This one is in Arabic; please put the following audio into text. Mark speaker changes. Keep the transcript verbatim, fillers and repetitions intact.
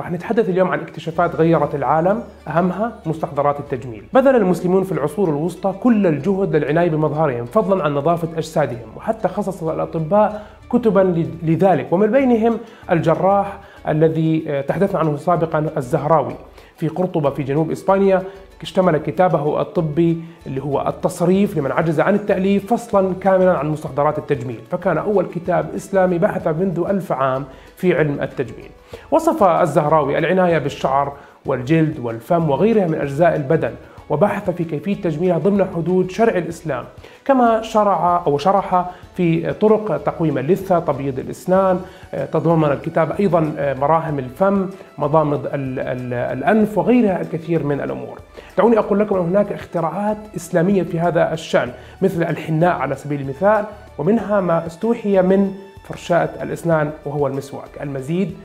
Speaker 1: راح نتحدث اليوم عن اكتشافات غيرت العالم، أهمها مستحضرات التجميل. بذل المسلمون في العصور الوسطى كل الجهد للعناية بمظهرهم فضلا عن نظافة أجسادهم، وحتى خصص الأطباء كتبا لذلك، ومن بينهم الجراح الذي تحدثنا عنه سابقا الزهراوي في قرطبة في جنوب إسبانيا. اشتمل كتابه الطبي اللي هو التصريف لمن عجز عن التأليف فصلا كاملا عن مستحضرات التجميل، فكان أول كتاب إسلامي بحث منذ ألف عام في علم التجميل. وصف الزهراوي العناية بالشعر والجلد والفم وغيرها من أجزاء البدن، وبحث في كيفية تجميلها ضمن حدود شرع الإسلام، كما شرع أو شرح في طرق تقويم اللثة، تبييض الأسنان. تضمن الكتاب أيضا مراهم الفم، مضامض الأنف وغيرها الكثير من الأمور. دعوني أقول لكم أن هناك اختراعات إسلامية في هذا الشأن مثل الحناء على سبيل المثال، ومنها ما استوحي من فرشاة الأسنان وهو المسواك. المزيد